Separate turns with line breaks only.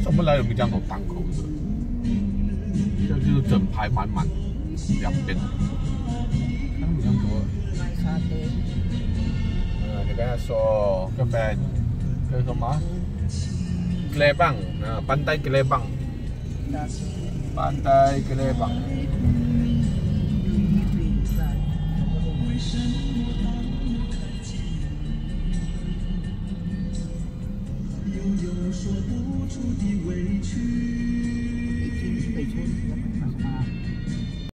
怎么来有没这样多档口的？这就是整排满满，两边。看你这样多。
买沙爹。
你跟他说个 fan， 个什么？Gelebang， Pantai Gelebang， Pantai Gelebang。
北村，